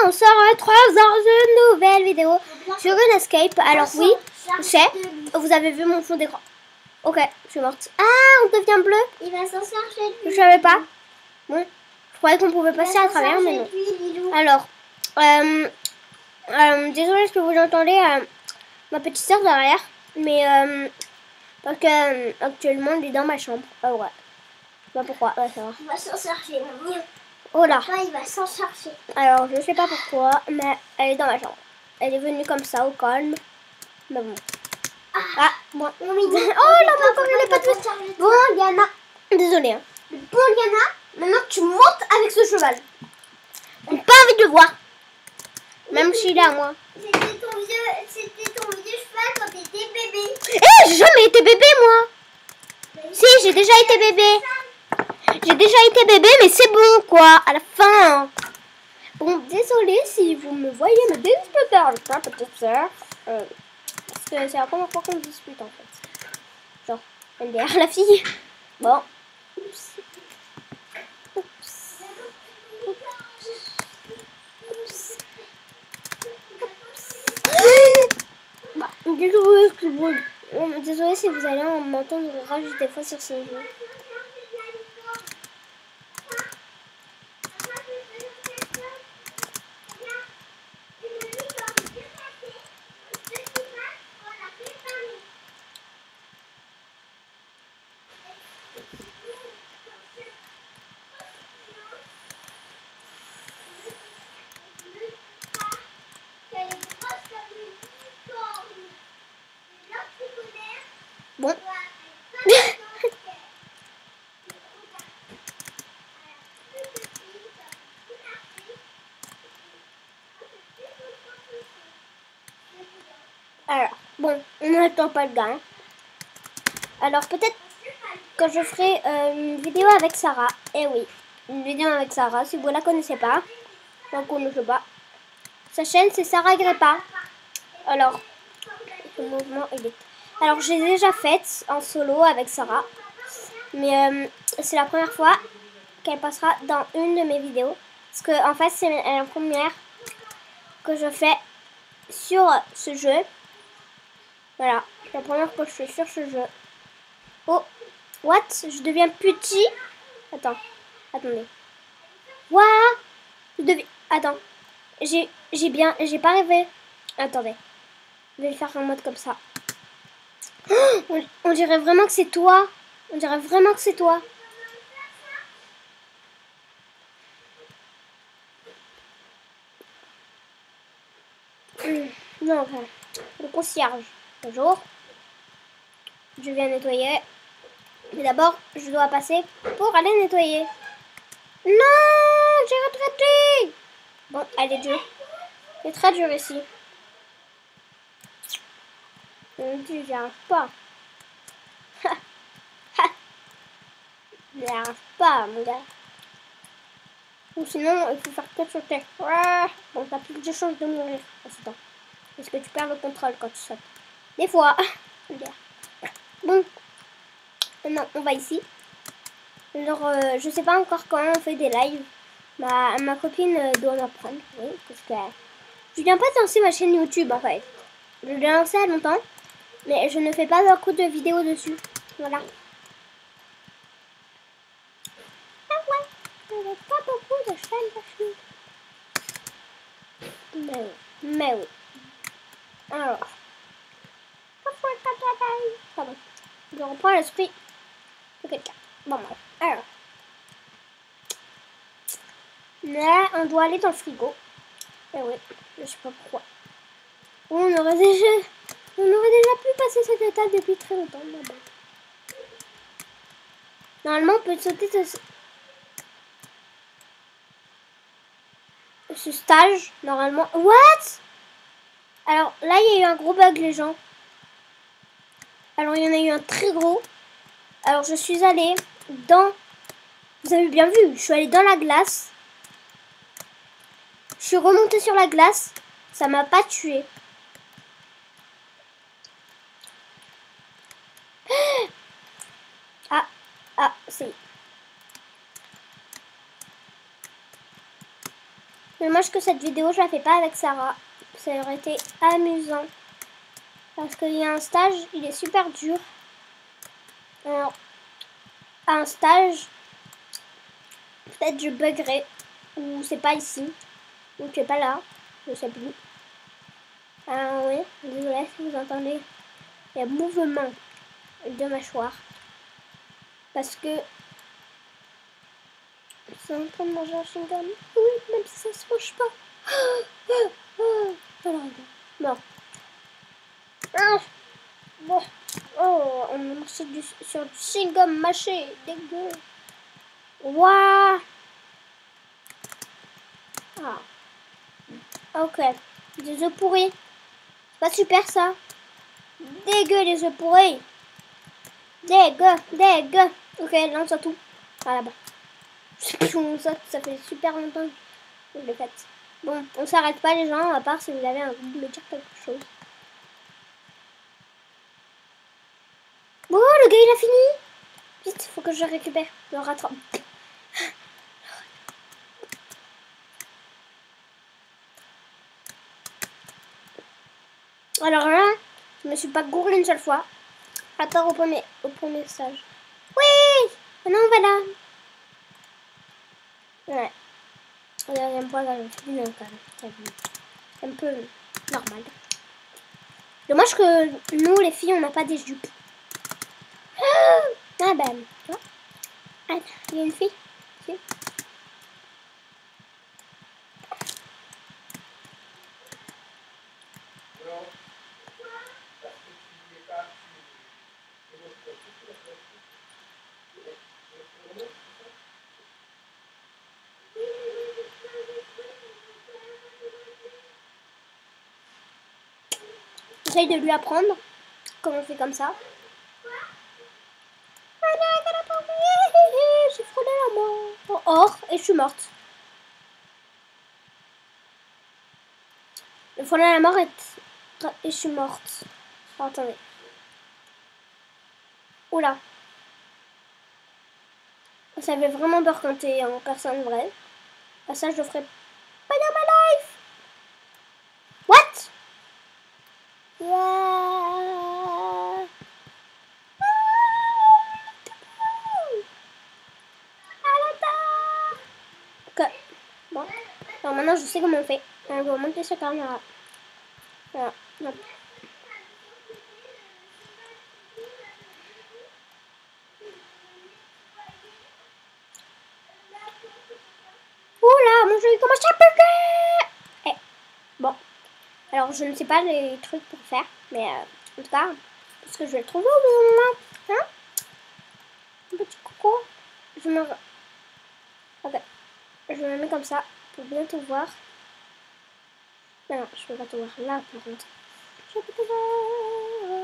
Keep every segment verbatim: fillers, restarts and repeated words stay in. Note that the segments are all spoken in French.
on se retrouve dans une nouvelle vidéo sur une escape. Alors oui, je sais, vous avez vu mon fond d'écran. Ok, je suis morte. Ah, on devient bleu. Il va s'en sortir. Je savais pas. Bon, je croyais qu'on pouvait passer à travers, mais non. Alors, euh, euh, désolée si vous entendez euh, ma petite soeur derrière, mais euh, parce que euh, actuellement elle est dans ma chambre. Ah ouais. Je sais pas pourquoi. Ouais, ça va. Il va s'en sortir. Oh là. Papa, il va s'en sortir. Alors, je sais pas pourquoi, mais elle est dans ma chambre. Elle est venue comme ça, au calme. Mais bon. Ah, Ah, bon. oh, mais Oh là, mon corps, il est pas tout. Bon, Yana. Désolée. Hein. Bon, Yana, maintenant tu montes avec ce cheval. J'ai pas envie de le voir. Même s'il est à moi. C'était ton vieux, c'était ton vieux cheval quand t'étais bébé. Eh, j'ai jamais été bébé, moi. Si, j'ai déjà été bébé. J'ai déjà été bébé, mais c'est bon, quoi, à la fin. Bon, désolé si vous me voyez me disputer avec ma petite soeur. Euh, parce que c'est la première fois qu'on me dispute, en fait. Genre, elle est derrière la fille. Bon. Oups. Oups. Oups. Bah, désolé, si vous... désolé si vous allez m'entendre rage des fois sur ce jeu. Bon. Alors, bon, on n'attend pas le gars. Hein. Alors, peut-être que je ferai euh, une vidéo avec Sarah. Eh oui, une vidéo avec Sarah, si vous la connaissez pas. Donc, on ne sait pas. Sa chaîne, c'est Sarah Greppa. Alors, le mouvement, il est... Alors, j'ai déjà fait en solo avec Sarah. Mais euh, c'est la première fois qu'elle passera dans une de mes vidéos. Parce que, en fait, c'est la première que je fais sur ce jeu. Voilà, c'est la première fois que je fais sur ce jeu. Oh, what? Je deviens petit. Attends, attendez. What? Je deviens... Attends, j'ai j'ai bien... J'ai pas rêvé. Attendez, je vais le faire en mode comme ça. Oh, on, on dirait vraiment que c'est toi. On dirait vraiment que c'est toi. Hum, non, enfin, le concierge. Bonjour. Je viens nettoyer. Mais d'abord, je dois passer pour aller nettoyer. Non, j'ai retraité. Bon, allez, dur. C'est très dur ici. J'y arrive pas. J'y arrive pas, mon gars. Ou sinon, il faut faire que sauter. Bon, t'as plus de chances de mourir en ce temps. Parce que tu perds le contrôle quand tu sautes. Des fois. Bon. Maintenant, on va ici. Alors, euh, je sais pas encore quand on fait des lives. Ma, ma copine euh, doit m'apprendre. Oui, parce que euh, je viens pas de lancer ma chaîne YouTube en fait. Je l'ai lancée il y a longtemps. Mais je ne fais pas beaucoup de vidéos dessus. Voilà. Ah ouais, je n'ai pas beaucoup de chaînes dessus. Mais oui, mais oui. Alors. Pardon. Je reprends l'esprit de quelqu'un. Bon, bref. Alors. Là, on doit aller dans le frigo. Eh oui, je sais pas pourquoi. On aurait déjà, on aurait déjà pu passer cette étape depuis très longtemps. Mais bon. Normalement, on peut sauter ce, ce stage. Normalement. What? Alors là, il y a eu un gros bug, les gens. Alors, il y en a eu un très gros. Alors, je suis allée dans... Vous avez bien vu, je suis allée dans la glace. Je suis remontée sur la glace. Ça m'a pas tué. Ah, ah, c'est... Mais moi, je Dommage que cette vidéo, je la fais pas avec Sarah. Ça aurait été amusant. Parce qu'il y a un stage, il est super dur. Alors, un stage, peut-être je buggerai. Ou c'est pas ici. Ou tu es pas là. Je sais plus. Ah oui, désolé si vous entendez. Il y a mouvement de mâchoire. Parce que c'est en train de manger un chewing-gum. Oui, même si ça se mange pas. Ah, ah, ah. Alors, bon. Ah, bon. Oh, on a marché du, sur du chewing-gum mâché. Dégueu. Waouh. Ah. Ok. Des œufs pourris. C'est pas super ça. Dégueu les œufs pourris. Dégueu, dégueu. Ok, lance tout. Ah là-bas. Ça, ça fait super longtemps que je l'ai fait. Bon, on s'arrête pas les gens, à part si vous avez envie de me dire quelque chose. Bon, le gars il a fini. Vite, faut que je récupère. Le rattrape. Alors là, je me suis pas gouré une seule fois. À part au premier, au premier stage. Oui. Maintenant on va là. Ouais. La deuxième fois, là, je suis quand même. Un peu normal. Dommage que nous, les filles, on n'a pas des jupes. Ah ben, tu vois. Ah, il y a une fille. Si. J'essaye de lui apprendre comment on fait comme ça. J'ai frôlé la mort. Or, et je suis morte. Le frôlé la mort et, et je suis morte. Oh, attendez. Oula. Ça avait vraiment peur quand t'es en personne vraie. Ah, ça, je le ferai pas dans ma life. What? Yeah. Ok. Bon. Alors maintenant, je sais comment on fait. Alors, je vais monter ce caméra. Voilà. Non. Oula, mon jeu il commence à bugger. Eh. Bon. Alors, je ne sais pas les trucs pour faire. Mais euh, en tout cas, parce que je vais le trouver au bout d'un moment. Hein? Un petit coco. Je me... Ok. Je me mets comme ça pour bien te voir. Non, non, je peux pas te voir là par contre. Je peux te voir.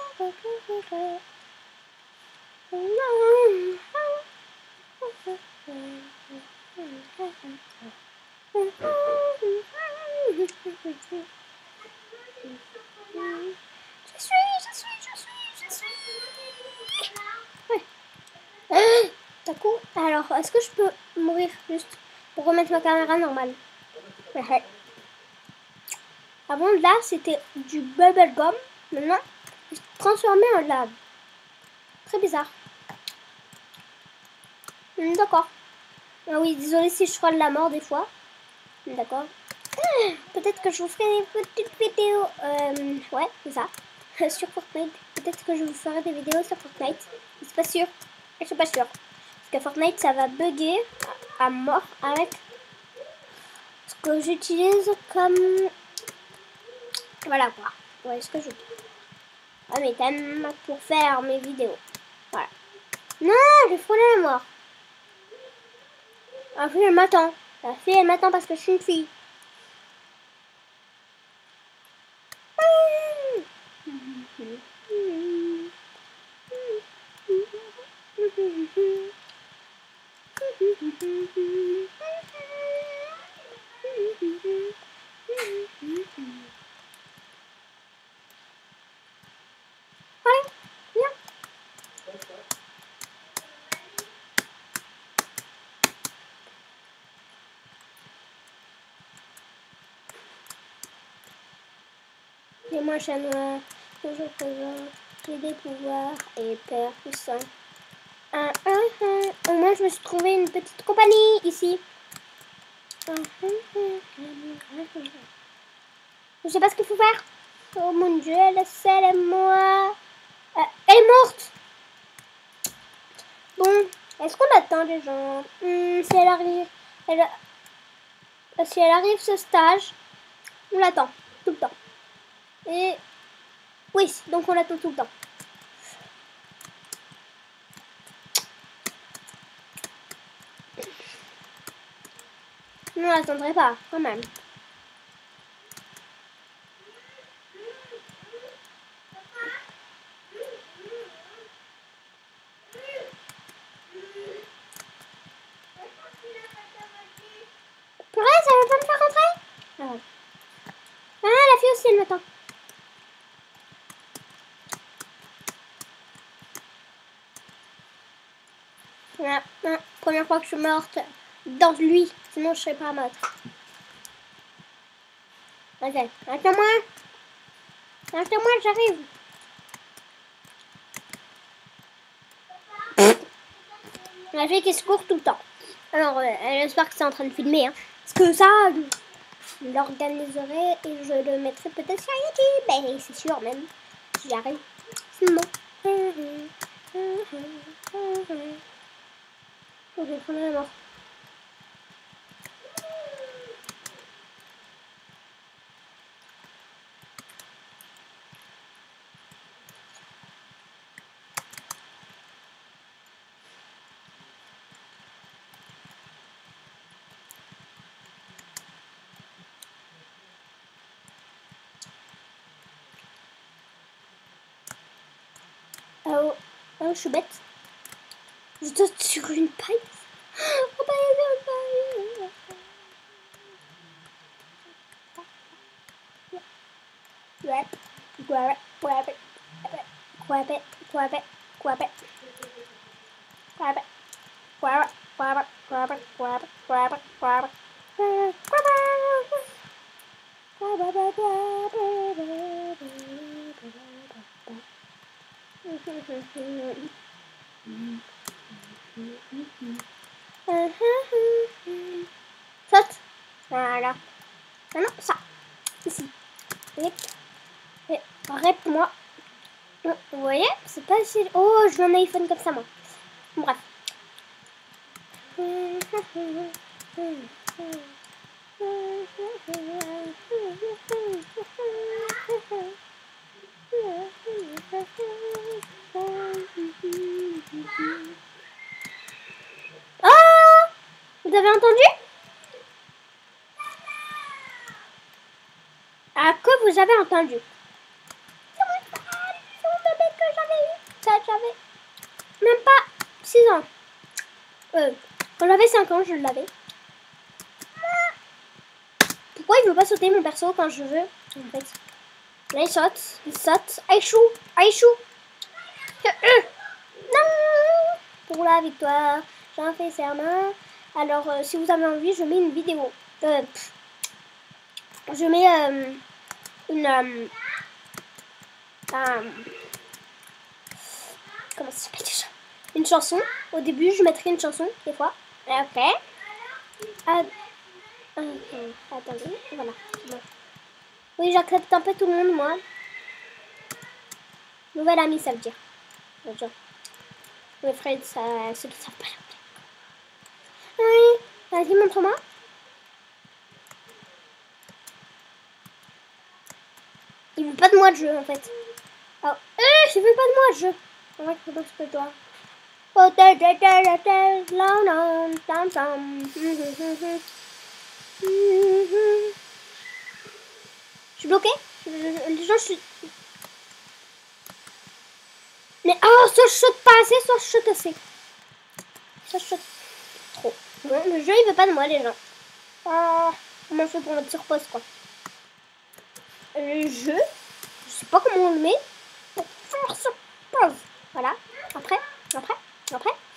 Je suis, je suis, je suis, je suis. Ouais. Ah, t'as coup. Alors, est-ce que je peux mourir juste pour remettre ma caméra normale? Ouais. Avant, là, c'était du bubblegum. Maintenant, il s'est transformé en lave. Très bizarre. D'accord. Ah oui, désolé si je frôle la mort des fois. D'accord. Peut-être que je vous ferai des petites vidéos. Euh, ouais, c'est ça. Sur Fortnite. Peut-être que je vous ferai des vidéos sur Fortnite. C'est pas sûr. Je suis pas sûre. Parce que Fortnite, ça va bugger à mort avec ce que j'utilise comme... Voilà quoi. Ouais, ce que je... Ah, mes thèmes pour faire mes vidéos. Voilà. Non, j'ai frôlé la mort. La fille, elle m'attend. La fille, elle m'attend parce que je suis une fille. Allez, viens. Et moi, chat noir, toujours présent, j'ai des pouvoirs et peur puissant. Ah, ah, ah. Au moins, je me suis trouvé une petite compagnie ici. Ah, ah, ah. Je sais pas ce qu'il faut faire. Oh mon Dieu, laissez-moi. Euh, elle est morte. Bon, est-ce qu'on attend les gens? hmm, Si elle arrive, elle, si elle arrive ce stage, on l'attend tout le temps. Et oui, donc on l'attend tout le temps. Non, on l'attendrait pas, quand même. Purée, ça va pas me faire rentrer? Ah, ouais. Ah, la fille aussi, elle m'attend. Ah, ah, première fois que je suis morte dans lui, sinon je serais pas morte. Ok, attends-moi. Attends-moi, j'arrive. La fille qui se court tout le temps. Alors, euh, j'espère que c'est en train de filmer. Hein. Parce que ça, je l'organiserai et je le mettrai peut-être sur YouTube. Ben, c'est sûr même. Si j'y arrive. Sinon. Je vais prendre la mort. Oh, oh, je suis bête. Je saute sur une paille. Oh, bah, une paille. Grab, grab it, grab it, grab it, grab it, grab it, grab it, grab it, grab it, grab it, grab it, grab it, grab it, grab it, saute. Voilà. Maintenant, ça. Ici. Rip. Rip-moi. Vous voyez, c'est pas si... Oh, je veux un iPhone comme ça, moi. Bref. Oh, vous avez entendu? À quoi vous avez entendu? C'est mon bébé que j'avais eu. Ça, j'avais même pas six ans. Euh, quand j'avais cinq ans, je l'avais. Pourquoi il veut pas sauter mon perso quand je veux? En fait, là il saute, il saute. Aïchou, Aïchou. Non. Pour la victoire, j'en fais serment. Alors, euh, si vous avez envie, je mets une vidéo. Euh, je mets euh, une... Euh, euh, comment ça s'appelle déjà? Une chanson. Au début, je mettrai une chanson, des fois. Et après... Euh, euh, attendez, voilà. Bon. Oui, j'accepte un peu tout le monde, moi. Nouvelle amie, ça veut dire. Bonjour. Mes frères, ça, ceux qui savent pas. Oui, vas-y, montre-moi. Il veut pas de moi de jeu, en fait. Oh, euh, il veut pas de moi de jeu. On va que je peux toi. Oh, ta ta ta ta ta, la la, tam tam. Je suis bloquée. Les gens, je suis... Mais oh, soit je saute pas assez, soit je saute assez. Soit je saute trop. Bon, le jeu, il veut pas de moi, les gens. Ah, comment on fait pour mettre sur pause, quoi. Le jeu, je sais pas comment on le met. Pour faire sur pause. Voilà. Après, après, après.